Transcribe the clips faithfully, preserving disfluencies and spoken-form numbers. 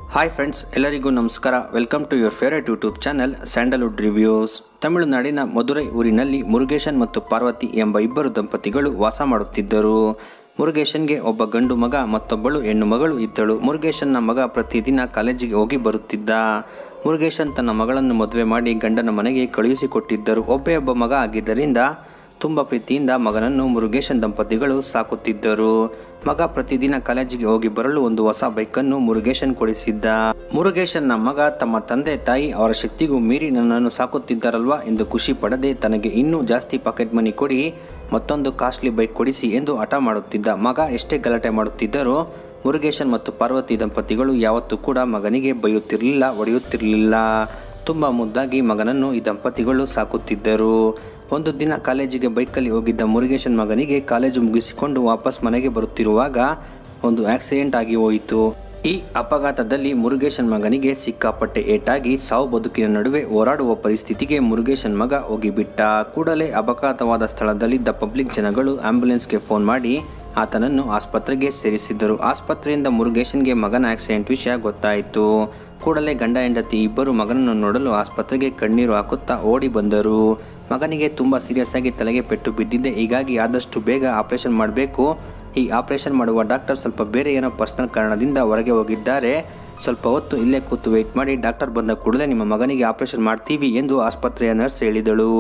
Hi friends, ಎಲ್ಲರಿಗೂ ನಮಸ್ಕಾರ. Welcome to your favourite YouTube channel Sandalwood reviews. ತಮಿಳುನಾಡಿನ ಮಧುರೈ ಊರಿನಲ್ಲಿ ಮುರುಗೇಶನ್ ಮತ್ತು ಪಾರ್ವತಿ ಎಂಬ ಇಬ್ಬರು ದಂಪತಿಗಳು ವಾಸ ಮಾಡುತ್ತಿದ್ದರು. ಮುರುಗೇಶನ್ಗೆ ಒಬ್ಬ ಗಂಡು ಮಗ ಮತ್ತೊಬ್ಬಳು ಹೆಣ್ಣು ಮಗಳು ಇದ್ದಳು. ಮುರುಗೇಶನ್ನ ಮಗ ಪ್ರತಿದಿನ ಕಾಲೇಜಿಗೆ ಹೋಗಿ ಬರುತ್ತಿದ್ದ. ಮುರುಗೇಶನ್ ತನ್ನ ಮಗಳನ್ನು ಮದುವೆ ಮಾಡಿ ಗಂಡನ ಮನೆಗೆ ಕಳುಹಿಸಿಕೊಟ್ಟಿದ್ದರು. ಒಬ್ಬೇ ಒಬ್ಬ ಮಗ ಆಗಿದ್ದರಿಂದ ತುಂಬ ಪ್ರೀತಿಯಿಂದ ಮಗನನ್ನು ಮುರುಗೇಶನ್ ದಂಪತಿಗಳು ಸಾಕುತ್ತಿದ್ದರು. ಮಗ ಪ್ರತಿದಿನ ಕಾಲೇಜಿಗೆ ಹೋಗಿ ಬರಲು ಒಂದು ಹೊಸ ಬೈಕನ್ನು ಮುರುಗೇಶನ್ ಕೊಡಿಸಿದ್ದ. ಮುರುಗೇಶನ್ನ ಮಗ ತಮ್ಮ ತಂದೆ ತಾಯಿ ಅವರ ಶಕ್ತಿಗೂ ಮೀರಿ ನನ್ನನ್ನು ಸಾಕುತ್ತಿದ್ದಾರಲ್ವಾ ಎಂದು ಖುಷಿ ಪಡದೆ ತನಗೆ ಇನ್ನೂ ಜಾಸ್ತಿ ಪಾಕೆಟ್ ಮನಿ ಕೊಡಿ, ಮತ್ತೊಂದು ಕಾಸ್ಟ್ಲಿ ಬೈಕ್ ಕೊಡಿಸಿ ಎಂದು ಹಠ ಮಾಡುತ್ತಿದ್ದ. ಮಗ ಎಷ್ಟೇ ಗಲಾಟೆ ಮಾಡುತ್ತಿದ್ದರೂ ಮುರುಗೇಶನ್ ಮತ್ತು ಪಾರ್ವತಿ ದಂಪತಿಗಳು ಯಾವತ್ತೂ ಕೂಡ ಮಗನಿಗೆ ಬೈಯುತ್ತಿರಲಿಲ್ಲ, ಹೊಡೆಯುತ್ತಿರಲಿಲ್ಲ. ತುಂಬ ಮುದ್ದಾಗಿ ಮಗನನ್ನು ಈ ದಂಪತಿಗಳು ಸಾಕುತ್ತಿದ್ದರು. ಒಂದು ದಿನ ಕಾಲೇಜಿಗೆ ಬೈಕಲ್ಲಿ ಹೋಗಿದ್ದ ಮುರುಗೇಶನ್ ಮಗನಿಗೆ ಕಾಲೇಜು ಮುಗಿಸಿಕೊಂಡು ವಾಪಸ್ ಮನೆಗೆ ಬರುತ್ತಿರುವಾಗ ಒಂದು ಆಕ್ಸಿಡೆಂಟ್ ಆಗಿ ಹೋಯಿತು. ಈ ಅಪಘಾತದಲ್ಲಿ ಮುರುಗೇಶನ್ ಮಗನಿಗೆ ಸಿಕ್ಕಾಪಟ್ಟೆ ಏಟಾಗಿ ಸಾವು ಬದುಕಿನ ನಡುವೆ ಹೋರಾಡುವ ಪರಿಸ್ಥಿತಿಗೆ ಮುರುಗೇಶನ್ ಮಗ ಹೋಗಿಬಿಟ್ಟ. ಕೂಡಲೇ ಅಪಘಾತವಾದ ಸ್ಥಳದಲ್ಲಿದ್ದ ಪಬ್ಲಿಕ್ ಜನಗಳು ಆಂಬ್ಯುಲೆನ್ಸ್ಗೆ ಫೋನ್ ಮಾಡಿ ಆತನನ್ನು ಆಸ್ಪತ್ರೆಗೆ ಸೇರಿಸಿದ್ದರು. ಆಸ್ಪತ್ರೆಯಿಂದ ಮುರುಗೇಶನ್ಗೆ ಮಗನ ಆಕ್ಸಿಡೆಂಟ್ ವಿಷಯ ಗೊತ್ತಾಯಿತು. ಕೂಡಲೇ ಗಂಡ ಹೆಂಡತಿ ಇಬ್ಬರು ಮಗನನ್ನು ನೋಡಲು ಆಸ್ಪತ್ರೆಗೆ ಕಣ್ಣೀರು ಹಾಕುತ್ತಾ ಓಡಿ ಬಂದರು. ಮಗನಿಗೆ ತುಂಬ ಸೀರಿಯಸ್ ಆಗಿ ತಲೆಗೆ ಪೆಟ್ಟು ಬಿದ್ದಿದೆ, ಹೀಗಾಗಿ ಆದಷ್ಟು ಬೇಗ ಆಪರೇಷನ್ ಮಾಡಬೇಕು. ಈ ಆಪರೇಷನ್ ಮಾಡುವ ಡಾಕ್ಟರ್ ಸ್ವಲ್ಪ ಬೇರೆ ಏನೋ ಪರ್ಸನಲ್ ಕಾರಣದಿಂದ ಹೊರಗೆ ಹೋಗಿದ್ದಾರೆ. ಸ್ವಲ್ಪ ಹೊತ್ತು ಇಲ್ಲೇ ಕೂತು ವೆಯ್ಟ್ ಮಾಡಿ, ಡಾಕ್ಟರ್ ಬಂದ ಕೂಡಲೇ ನಿಮ್ಮ ಮಗನಿಗೆ ಆಪರೇಷನ್ ಮಾಡ್ತೀವಿ ಎಂದು ಆಸ್ಪತ್ರೆಯ ನರ್ಸ್ ಹೇಳಿದಳು.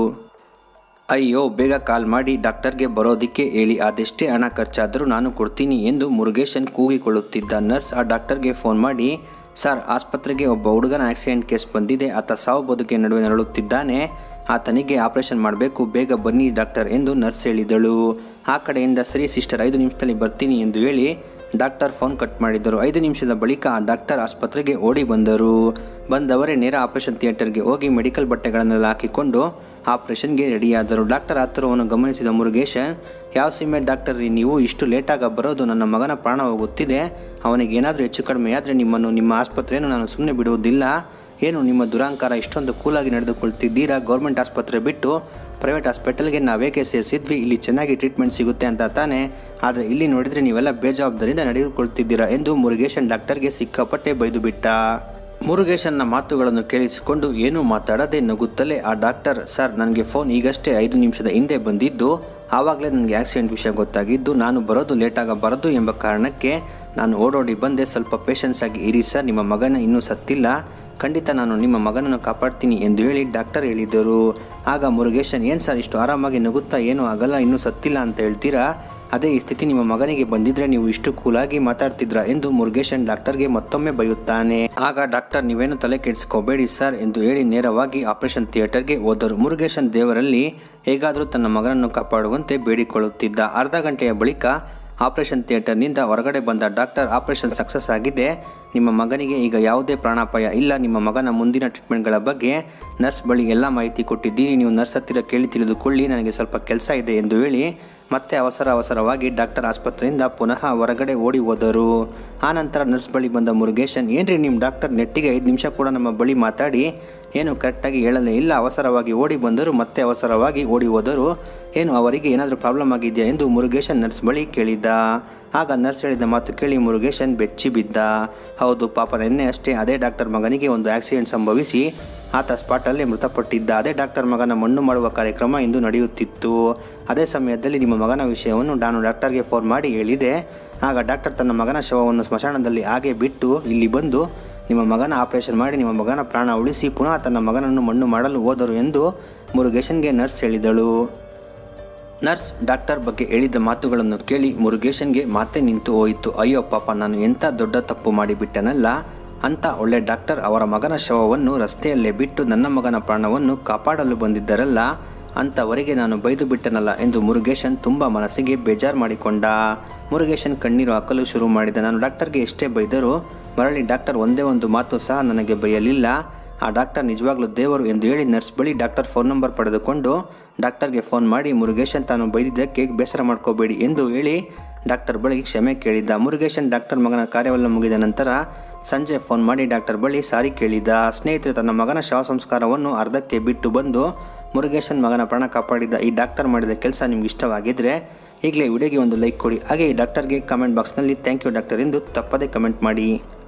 ಅಯ್ಯೋ, ಬೇಗ ಕಾಲ್ ಮಾಡಿ ಡಾಕ್ಟರ್ಗೆ ಬರೋದಕ್ಕೆ ಹೇಳಿ, ಅದೆಷ್ಟೇ ಹಣ ಖರ್ಚಾದರೂ ನಾನು ಕೊಡ್ತೀನಿ ಎಂದು ಮುರುಗೇಶನ್ ಕೂಗಿಕೊಳ್ಳುತ್ತಿದ್ದ. ನರ್ಸ್ ಆ ಡಾಕ್ಟರ್ಗೆ ಫೋನ್ ಮಾಡಿ, ಸರ್, ಆಸ್ಪತ್ರೆಗೆ ಒಬ್ಬ ಹುಡುಗನ ಆಕ್ಸಿಡೆಂಟ್ ಕೇಸ್ ಬಂದಿದೆ, ಆತ ಸಾವು ಬದುಕಿನ ನಡುವೆ ನರಳುತ್ತಿದ್ದಾನೆ, ಆತನಿಗೆ ಆಪರೇಷನ್ ಮಾಡಬೇಕು, ಬೇಗ ಬನ್ನಿ ಡಾಕ್ಟರ್ ಎಂದು ನರ್ಸ್ ಹೇಳಿದಳು. ಆ ಕಡೆಯಿಂದ ಸರಿ ಸಿಸ್ಟರ್, ಐದು ನಿಮಿಷದಲ್ಲಿ ಬರ್ತೀನಿ ಎಂದು ಹೇಳಿ ಡಾಕ್ಟರ್ ಫೋನ್ ಕಟ್ ಮಾಡಿದರು. ಐದು ನಿಮಿಷದ ಬಳಿಕ ಆ ಡಾಕ್ಟರ್ ಆಸ್ಪತ್ರೆಗೆ ಓಡಿ ಬಂದರು. ಬಂದವರೇ ನೇರ ಆಪರೇಷನ್ ಥಿಯೇಟರ್ಗೆ ಹೋಗಿ ಮೆಡಿಕಲ್ ಬಟ್ಟೆಗಳನ್ನೆಲ್ಲ ಹಾಕಿಕೊಂಡು ಆಪರೇಷನ್ಗೆ ರೆಡಿಯಾದರು. ಡಾಕ್ಟರ್ ಆತುರವನ್ನು ಗಮನಿಸಿದ ಮುರುಗೇಶನ್, ಯಾವ ಸೀಮೆ ಡಾಕ್ಟರ್ ರೀ ನೀವು, ಇಷ್ಟು ಲೇಟಾಗ ಬರೋದು, ನನ್ನ ಮಗನ ಪ್ರಾಣ ಹೋಗುತ್ತಿದೆ, ಅವನಿಗೆ ಏನಾದರೂ ಹೆಚ್ಚು ಕಡಿಮೆ ಆದರೆ ನಿಮ್ಮನ್ನು ನಿಮ್ಮ ಆಸ್ಪತ್ರೆಯನ್ನು ನಾನು ಸುಮ್ಮನೆ ಬಿಡುವುದಿಲ್ಲ. ಏನು ನಿಮ್ಮ ದುರಾಂಕಾರ, ಇಷ್ಟೊಂದು ಕೂಲಾಗಿ ನಡೆದುಕೊಳ್ತಿದ್ದೀರಾ? ಗೌರ್ಮೆಂಟ್ ಆಸ್ಪತ್ರೆ ಬಿಟ್ಟು ಪ್ರೈವೇಟ್ ಹಾಸ್ಪಿಟಲ್ಗೆ ನಾವೇಕೆ ಸೇರಿಸಿದ್ವಿ, ಇಲ್ಲಿ ಚೆನ್ನಾಗಿ ಟ್ರೀಟ್ಮೆಂಟ್ ಸಿಗುತ್ತೆ ಅಂತ ತಾನೇ, ಆದರೆ ಇಲ್ಲಿ ನೋಡಿದರೆ ನೀವೆಲ್ಲ ಬೇಜವಾಬ್ದಾರಿಯಿಂದ ನಡೆದುಕೊಳ್ತಿದ್ದೀರಾ ಎಂದು ಮುರುಗೇಶನ್ ಡಾಕ್ಟರ್ಗೆ ಸಿಕ್ಕಾಪಟ್ಟೆ ಬೈದು ಬಿಟ್ಟ. ಮುರುಗೇಶನ್ನ ಮಾತುಗಳನ್ನು ಕೇಳಿಸಿಕೊಂಡು ಏನೂ ಮಾತಾಡದೆ ನಗುತ್ತಲೇ ಆ ಡಾಕ್ಟರ್, ಸರ್, ನನಗೆ ಫೋನ್ ಈಗಷ್ಟೇ ಐದು ನಿಮಿಷದ ಹಿಂದೆ ಬಂದಿದ್ದು, ಆವಾಗಲೇ ನನಗೆ ಆಕ್ಸಿಡೆಂಟ್ ವಿಷಯ ಗೊತ್ತಾಗಿದ್ದು, ನಾನು ಬರೋದು ಲೇಟಾಗಬಾರದು ಎಂಬ ಕಾರಣಕ್ಕೆ ನಾನು ಓಡೋಡಿ ಬಂದೆ, ಸ್ವಲ್ಪ ಪೇಷನ್ಸ್ ಆಗಿ ಇರಿ ಸರ್, ನಿಮ್ಮ ಮಗನ ಇನ್ನೂ ಸತ್ತಿಲ್ಲ, ಖಂಡಿತ ನಾನು ನಿಮ್ಮ ಮಗನನ್ನು ಕಾಪಾಡ್ತೀನಿ ಎಂದು ಹೇಳಿ ಡಾಕ್ಟರ್ ಹೇಳಿದರು. ಆಗ ಮುರುಗೇಶನ್, ಏನು ಸರ್ ಇಷ್ಟು ಆರಾಮಾಗಿ ನಗುತ್ತಾ, ಏನೂ ಆಗಲ್ಲ, ಇನ್ನೂ ಸತ್ತಿಲ್ಲ ಅಂತ ಹೇಳ್ತೀರಾ, ಅದೇ ಈ ಸ್ಥಿತಿ ನಿಮ್ಮ ಮಗನಿಗೆ ಬಂದಿದ್ರೆ ನೀವು ಇಷ್ಟು ಕೂಲಾಗಿ ಮಾತಾಡ್ತಿದ್ರಾ ಎಂದು ಮುರುಗೇಶನ್ ಡಾಕ್ಟರ್ಗೆ ಮತ್ತೊಮ್ಮೆ ಬೈಯುತ್ತಾನೆ. ಆಗ ಡಾಕ್ಟರ್, ನೀವೇನು ತಲೆ ಕೆಡಿಸ್ಕೋಬೇಡಿ ಸರ್ ಎಂದು ಹೇಳಿ ನೇರವಾಗಿ ಆಪರೇಷನ್ ಥಿಯೇಟರ್ಗೆ ಹೋದರು. ಮುರುಗೇಶನ್ ದೇವರಲ್ಲಿ ಹೇಗಾದರೂ ತನ್ನ ಮಗನನ್ನು ಕಾಪಾಡುವಂತೆ ಬೇಡಿಕೊಳ್ಳುತ್ತಿದ್ದ. ಅರ್ಧ ಗಂಟೆಯ ಬಳಿಕ ಆಪರೇಷನ್ ಥಿಯೇಟರ್ನಿಂದ ಹೊರಗಡೆ ಬಂದ ಡಾಕ್ಟರ್, ಆಪರೇಷನ್ ಸಕ್ಸಸ್ ಆಗಿದೆ, ನಿಮ್ಮ ಮಗನಿಗೆ ಈಗ ಯಾವುದೇ ಪ್ರಾಣಾಪಾಯ ಇಲ್ಲ, ನಿಮ್ಮ ಮಗನ ಮುಂದಿನ ಟ್ರೀಟ್ಮೆಂಟ್ಗಳ ಬಗ್ಗೆ ನರ್ಸ್ ಬಳಿ ಎಲ್ಲ ಮಾಹಿತಿ ಕೊಟ್ಟಿದ್ದೀನಿ, ನೀವು ನರ್ಸ್ ಹತ್ತಿರ ಕೇಳಿ ತಿಳಿದುಕೊಳ್ಳಿ, ನನಗೆ ಸ್ವಲ್ಪ ಕೆಲಸ ಇದೆ ಎಂದು ಹೇಳಿ ಮತ್ತೆ ಅವಸರ ಅವಸರವಾಗಿ ಡಾಕ್ಟರ್ ಆಸ್ಪತ್ರೆಯಿಂದ ಪುನಃ ಹೊರಗಡೆ ಓಡಿ ಹೋದರು. ಆನಂತರ ನರ್ಸ್ ಬಳಿ ಬಂದ ಮುರುಗೇಶನ್, ಏನ್ರಿ ನಿಮ್ಮ ಡಾಕ್ಟರ್ ನೆಟ್ಟಿಗೆ ಐದು ನಿಮಿಷ ಕೂಡ ನಮ್ಮ ಬಳಿ ಮಾತಾಡಿ ಏನು ಕರೆಕ್ಟಾಗಿ ಹೇಳಲೇ ಇಲ್ಲ, ಅವಸರವಾಗಿ ಓಡಿ ಬಂದರು, ಮತ್ತೆ ಅವಸರವಾಗಿ ಓಡಿ ಹೋದರು, ಏನು ಅವರಿಗೆ ಏನಾದರೂ ಪ್ರಾಬ್ಲಮ್ ಆಗಿದೆಯಾ ಎಂದು ಮುರುಗೇಶನ್ ನರ್ಸ್ ಬಳಿ ಕೇಳಿದ್ದ. ಆಗ ನರ್ಸ್ ಹೇಳಿದ ಮಾತು ಕೇಳಿ ಮುರುಗೇಶನ್ ಬೆಚ್ಚಿ ಬಿದ್ದ. ಹೌದು ಪಾಪ, ನಿನ್ನೆ ಅಷ್ಟೇ ಅದೇ ಡಾಕ್ಟರ್ ಮಗನಿಗೆ ಒಂದು ಆಕ್ಸಿಡೆಂಟ್ ಸಂಭವಿಸಿ ಆತ ಸ್ಪಾಟಲ್ಲೇ ಮೃತಪಟ್ಟಿದ್ದ. ಅದೇ ಡಾಕ್ಟರ್ ಮಗನ ಮಣ್ಣು ಮಾಡುವ ಕಾರ್ಯಕ್ರಮ ಇಂದು ನಡೆಯುತ್ತಿತ್ತು. ಅದೇ ಸಮಯದಲ್ಲಿ ನಿಮ್ಮ ಮಗನ ವಿಷಯವನ್ನು ನಾನು ಡಾಕ್ಟರ್ಗೆ ಫೋನ್ ಮಾಡಿ ಹೇಳಿದೆ. ಆಗ ಡಾಕ್ಟರ್ ತನ್ನ ಮಗನ ಶವವನ್ನು ಸ್ಮಶಾನದಲ್ಲಿ ಹಾಗೆ ಬಿಟ್ಟು ಇಲ್ಲಿ ಬಂದು ನಿಮ್ಮ ಮಗನ ಆಪರೇಷನ್ ಮಾಡಿ ನಿಮ್ಮ ಮಗನ ಪ್ರಾಣ ಉಳಿಸಿ ಪುನಃ ತನ್ನ ಮಗನನ್ನು ಮಣ್ಣು ಮಾಡಲು ಹೋದರು ಎಂದು ಮುರುಗೇಶನ್ಗೆ ನರ್ಸ್ ಹೇಳಿದಳು. ನರ್ಸ್ ಡಾಕ್ಟರ್ ಬಗ್ಗೆ ಹೇಳಿದ ಮಾತುಗಳನ್ನು ಕೇಳಿ ಮುರುಗೇಶನ್ಗೆ ಮಾತೆ ನಿಂತು ಹೋಯಿತು. ಅಯ್ಯೋ ಪಾಪ, ನಾನು ಎಂಥ ದೊಡ್ಡ ತಪ್ಪು ಮಾಡಿಬಿಟ್ಟನಲ್ಲ, ಅಂತ ಒಳ್ಳೆ ಡಾಕ್ಟರ್ ಅವರ ಮಗನ ಶವವನ್ನು ರಸ್ತೆಯಲ್ಲೇ ಬಿಟ್ಟು ನನ್ನ ಮಗನ ಪ್ರಾಣವನ್ನು ಕಾಪಾಡಲು ಬಂದಿದ್ದರಲ್ಲ, ಅಂಥವರಿಗೆ ನಾನು ಬೈದು ಬಿಟ್ಟನಲ್ಲ ಎಂದು ಮುರುಗೇಶನ್ ತುಂಬ ಮನಸ್ಸಿಗೆ ಬೇಜಾರು ಮಾಡಿಕೊಂಡ. ಮುರುಗೇಶನ್ ಕಣ್ಣೀರು ಹಾಕಲು ಶುರು ಮಾಡಿದ. ನಾನು ಡಾಕ್ಟರ್ಗೆ ಎಷ್ಟೇ ಬೈದರೂ ಮರಳಿ ಡಾಕ್ಟರ್ ಒಂದೇ ಒಂದು ಮಾತು ಸಹ ನನಗೆ ಬೈಯಲಿಲ್ಲ, ಆ ಡಾಕ್ಟರ್ ನಿಜವಾಗ್ಲೂ ದೇವರು ಎಂದು ಹೇಳಿ ನರ್ಸ್ ಬಳಿ ಡಾಕ್ಟರ್ ಫೋನ್ ನಂಬರ್ ಪಡೆದುಕೊಂಡು ಡಾಕ್ಟರ್ಗೆ ಫೋನ್ ಮಾಡಿ ಮುರುಗೇಶನ್ ತಾನು ಬೈದಿದ್ದಕ್ಕೆ ಬೇಸರ ಮಾಡ್ಕೋಬೇಡಿ ಎಂದು ಹೇಳಿ ಡಾಕ್ಟರ್ ಬಳಿ ಕ್ಷಮೆ ಕೇಳಿದ್ದ. ಮುರುಗೇಶನ್ ಡಾಕ್ಟರ್ ಮಗನ ಕಾರ್ಯವೆಲ್ಲ ಮುಗಿದ ನಂತರ ಸಂಜೆ ಫೋನ್ ಮಾಡಿ ಡಾಕ್ಟರ್ ಬಳಿ ಸಾರಿ ಕೇಳಿದ. ಸ್ನೇಹಿತರೆ, ತನ್ನ ಮಗನ ಶವ ಸಂಸ್ಕಾರವನ್ನು ಅರ್ಧಕ್ಕೆ ಬಿಟ್ಟು ಬಂದು ಮುರುಗೇಶನ್ ಮಗನ ಪ್ರಾಣ ಕಾಪಾಡಿದ ಈ ಡಾಕ್ಟರ್ ಮಾಡಿದ ಕೆಲಸ ನಿಮ್ಗೆ ಇಷ್ಟವಾಗಿದ್ದರೆ ಈಗಲೇ ವಿಡಿಯೋಗೆ ಒಂದು ಲೈಕ್ ಕೊಡಿ. ಹಾಗೆ ಈ ಡಾಕ್ಟರ್ಗೆ ಕಮೆಂಟ್ ಬಾಕ್ಸ್ನಲ್ಲಿ ಥ್ಯಾಂಕ್ ಯು ಡಾಕ್ಟರ್ ಎಂದು ತಪ್ಪದೇ ಕಮೆಂಟ್ ಮಾಡಿ.